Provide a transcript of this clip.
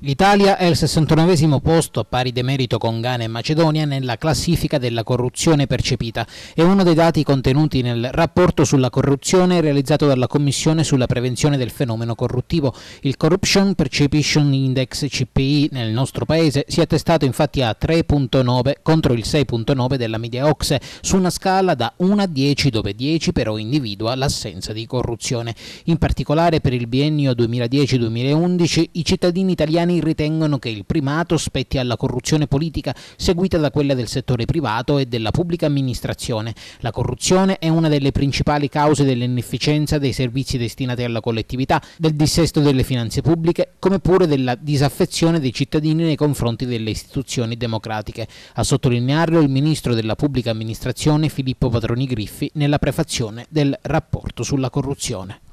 L'Italia è al 69° posto, a pari demerito con Ghana e Macedonia, nella classifica della corruzione percepita. È uno dei dati contenuti nel rapporto sulla corruzione realizzato dalla Commissione sulla prevenzione del fenomeno corruttivo. Il Corruption Perception Index (CPI) nel nostro paese si è attestato infatti a 3,9 contro il 6,9 della media OCSE, su una scala da 1 a 10, dove 10 però individua l'assenza di corruzione. In particolare per il biennio 2010-2011 i cittadini italiani ritengono che il primato spetti alla corruzione politica, seguita da quella del settore privato e della pubblica amministrazione. La corruzione è una delle principali cause dell'inefficienza dei servizi destinati alla collettività, del dissesto delle finanze pubbliche, come pure della disaffezione dei cittadini nei confronti delle istituzioni democratiche. A sottolinearlo il ministro della pubblica amministrazione Filippo Patroni Griffi nella prefazione del rapporto sulla corruzione.